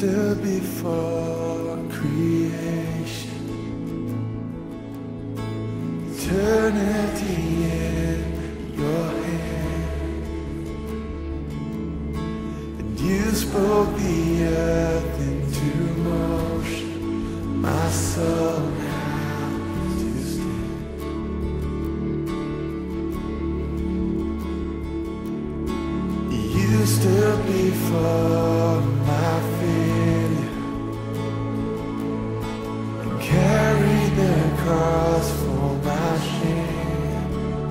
stood before creation, eternity in your hand, and you spoke the earth into motion. My soul now to stand. You stood before my failure and carried the cross for my shame.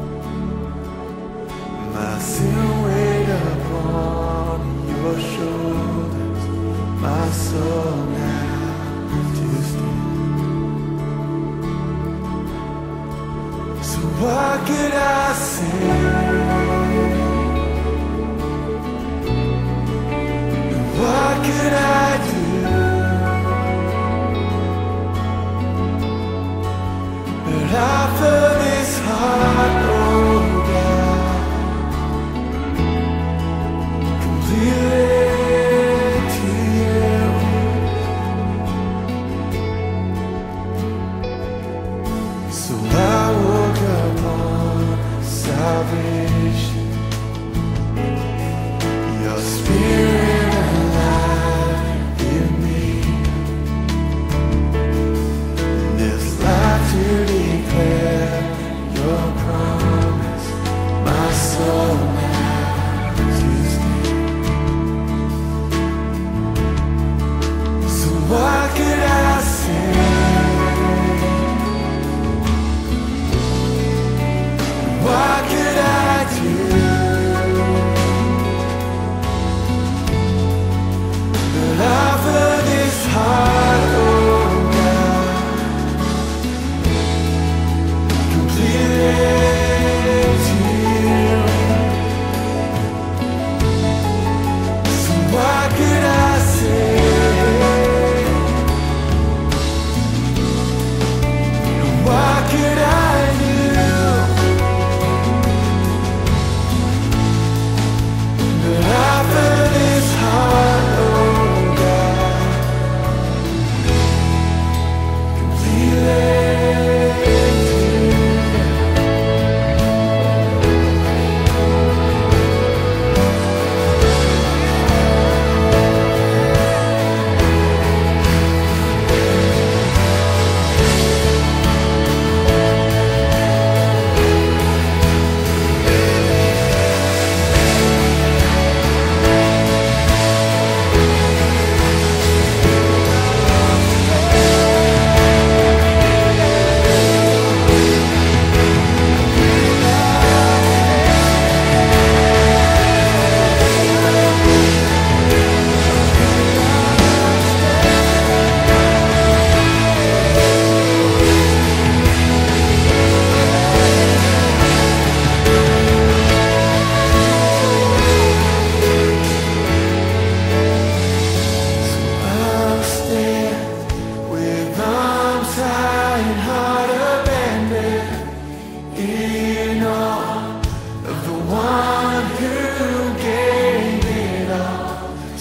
My sin weighed upon your shoulders. My soul now to stand. So what could I say? What could I do but offer this heart, oh God, completely to you? So I woke up on salvation, your spirit to declare your promise. My soul now to stand. So what could I say? What could I do but offer this heart, oh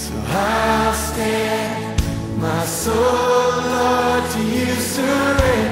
my soul, Lord, to you surrender.